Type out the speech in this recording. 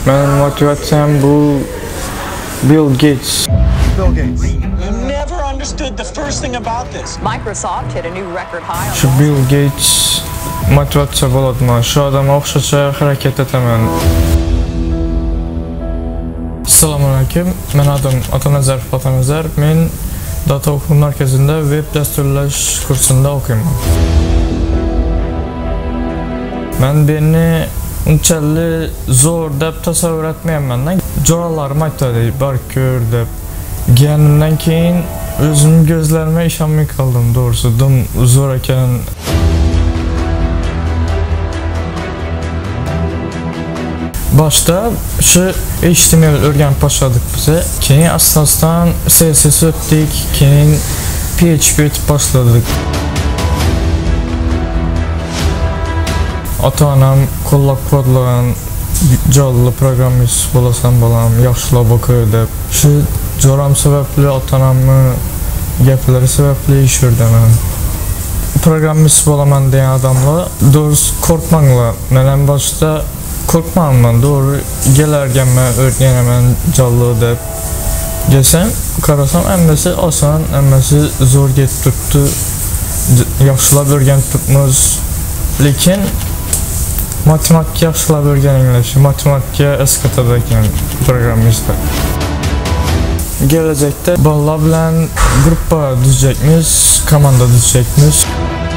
Benim motivasyam bu Bill Gates. Bill Gates. You never understood the first thing about this. Microsoft hit a new record high on Şu Bill Gates motivatsiya bo'ladimi? Shu odamga o'xshacha harakat etaman. Assalomu alaykum. Men adım Atanazar Fatanazar. Men Data o'quv markazida web dasturlash kursida o'qiyman. Men beni unchalik zo'r deb tasavvur etmayman. Jo'ralarim aytadi, "Bar ko'r" deb. Gelganimdan keyin o'zim ko'zlarimga ishonmay qoldim, doğrusu. Dim zo'r ekan. Başta şu HTML o'rganib boshladik biz. Keyin asosdan CSS o'tdik, keyin PHP o'tib boshladik. Ota-onam qo'llab-quvvatlagan jonli programmist bo'lasan bolam, yaxshilab o'qi deb. Shu jo'ram sababli ota-onamni gaplari sababli ish o'rganaman. Programmist bo'laman degan odamlar doğrusu qo'rqmanglar. Men ham boshda korkmamman, doğru gelergenme öğrenemem canlı deb desem, qarasam emmesi asan, emmesi zor get tuttu, yaxshilab o'rganib tutmiz. Lekin matematik yaxshilab o'rganinglar, matematikka eskatadi ekan programmistlar. Kelajakda bolalar bilan gruppa tuzajakmiz, komanda tuzajakmiz.